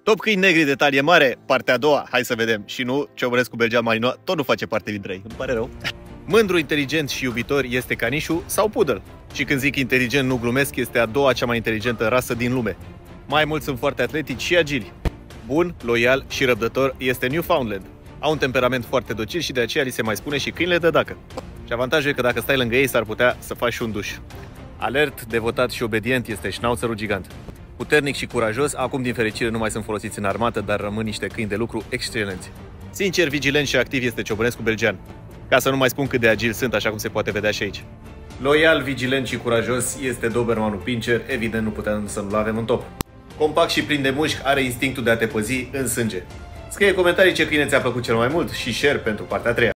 Top câini negri de talie mare, partea a doua, hai să vedem. Și nu, Ciobănescu Belgian Malinois tot nu face parte dintre ei, îmi pare rău. Mândru, inteligent și iubitor este canișul sau poodle. Și când zic inteligent, nu glumesc, este a doua cea mai inteligentă rasă din lume. Mai mulți sunt foarte atletici și agili. Bun, loial și răbdător este Newfoundland. Au un temperament foarte docil și de aceea li se mai spune și câinile de dacă. Și avantajul e că dacă stai lângă ei, s-ar putea să faci și un duș. Alert, devotat și obedient este Schnautzerul gigant. Puternic și curajos, acum din fericire nu mai sunt folosiți în armată, dar rămân niște câini de lucru excelenți. Sincer, vigilent și activ este Ciobănescu Belgian. Ca să nu mai spun cât de agil sunt, așa cum se poate vedea și aici. Loial, vigilent și curajos este Dobermanul Pinscher, evident nu putem să nu-l avem în top. Compact și plin de mușchi, are instinctul de a te păzi în sânge. Scrie în comentarii ce câine ți-a plăcut cel mai mult și share pentru partea a treia.